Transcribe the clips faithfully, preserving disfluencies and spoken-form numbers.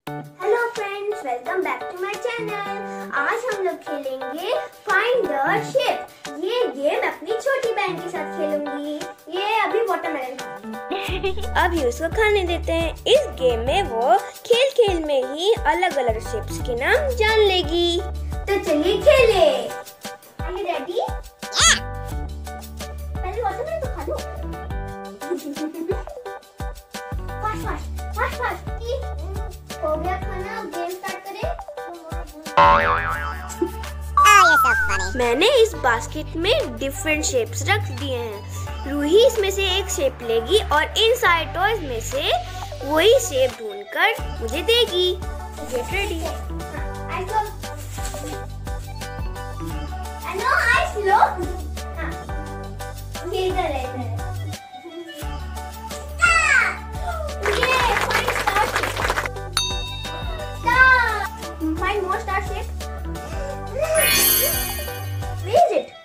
Hello friends, welcome back to my channel. आज हम लोग खेलेंगे फाइंड द शेप। ये गेम अपनी छोटी बहन के साथ खेलूंगी। ये अभी वाटरमेलन खाती है। अब ये उसको खाने देते हैं। इस गेम में वो खेल खेल में ही अलग अलग शेप्स के नाम जान लेगी। तो चलिए खेले। Are you ready? Yeah. पहले वाटरमेलन तो खा लो। फास्ट फास्ट फास्ट फास्ट हो गया खाना। गेम स्टार्ट करें। मैंने इस बास्केट में डिफरेंट शेप्स रख दिए हैं। रूही इसमें से एक शेप लेगी और इन सारे टॉयज में से वही शेप ढूंढकर मुझे देगी। Get ready. नो आइस लो। ये इधर है, इधर है। Find more star shape. Where is it?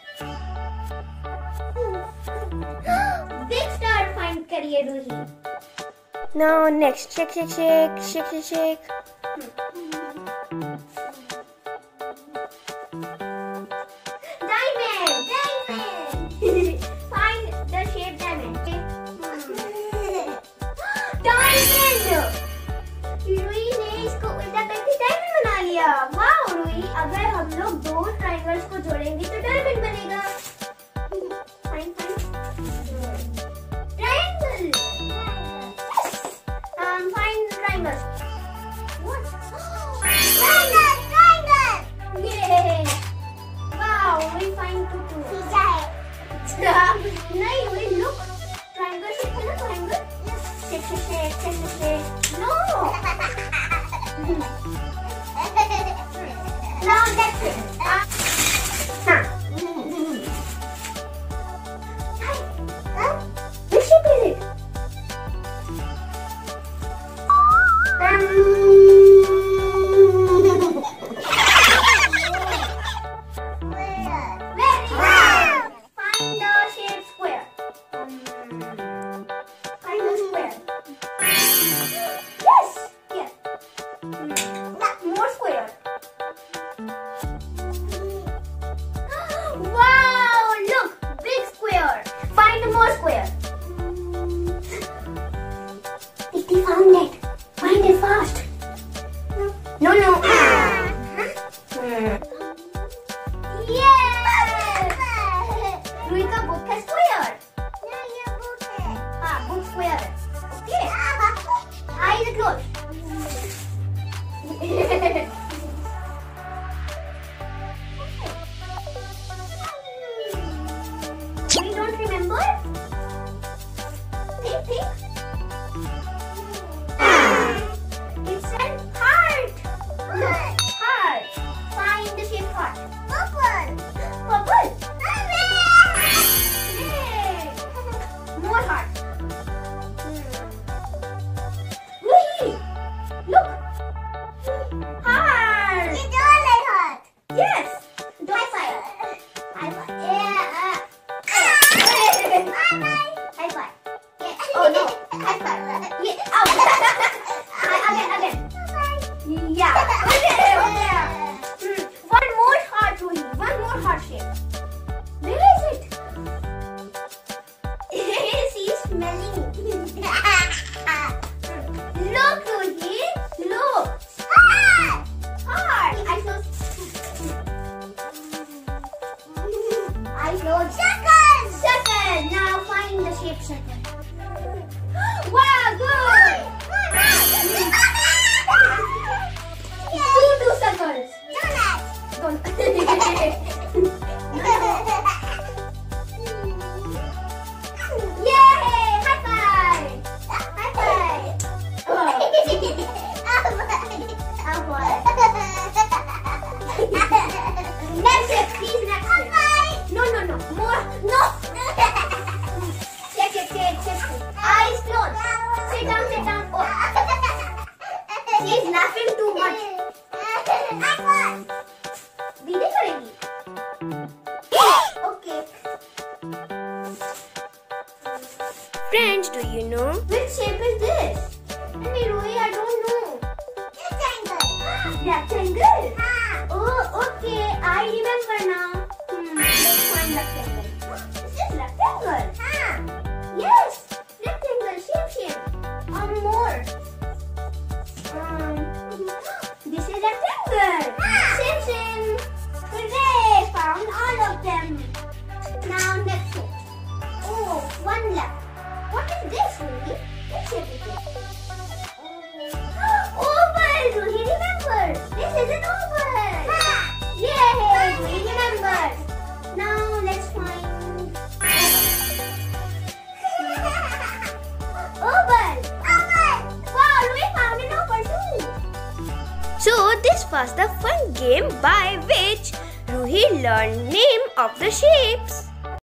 Big star find करिए Ruhi. Now next shake shake shake shake shake shake. Diamond diamond. Find the shape diamond. Diamond. Ruhi ने इसको उल्टा करके डायमंड बना लिया। वाह रूही, अगर हम लोग दो ट्रायंगल्स को जोड़ेंगे तो डायमंड बनेगा। Fine fine triangle. um fine triangle. Triangle triangle. ये वाह रूही फाइन टू टू। नहीं रूही, लुक ट्रायंगल शेप है ना, triangle. Shake shake shake shake shake. No now that's it. Uh, huh. Huh? Which shape is it? Um, very good. Find the shape square. Find the square. Yes. Yes. More square. Wow! Look, big square. Find more square. Didi found it. Find it fast. No, no. Yes! Roohi का book है square. हाँ, book square है. Okay. Eyes closed. We don't remember? Think, think. It's an heart. Look, heart. Find the shape heart. Purple. Purple. Yay. More heart. Ruhi, look. Heart. It's all like heart. Yes. High five. High five. Yeah. High five. Yeah. Oh no. High five. Yeah. Oh. Again, again. Yeah. Okay, okay. Hmm. One more heart, Ruhi. One more heart shape. Where is it? She's smelling. Look, Ruhi. Look. Heart. Heart. I saw. I saw. Circle. Circle. Now find the shape circle. Wow, good. Two, two circles. Donut. Yay! High five. High five. Oh. Next step, please. Next step. No, no, no. More. No. Check it, check, check. Eyes closed. Sit down, sit down. Oh. She's laughing too much. दीदी करेगी. Okay. Friends, do you know which shape is this? Ruhi, I don't know. Rectangle? Oh, okay. I remember now. Hmm, let's find rectangle. This is rectangle. Yes, rectangle. Shape, shape. One more. Um, this is rectangle. Same, same. Hooray! Found all of them. Now next shape. Oh, one left. What is this, Ruhi? Which shape is it? Oval! Ruhi remembered. This is an oval. Yay! Ruhi remembered. Now let's find oval. Oval. Wow, Ruhi found an oval too. So this was the fun game by which Ruhi learned name of the shapes.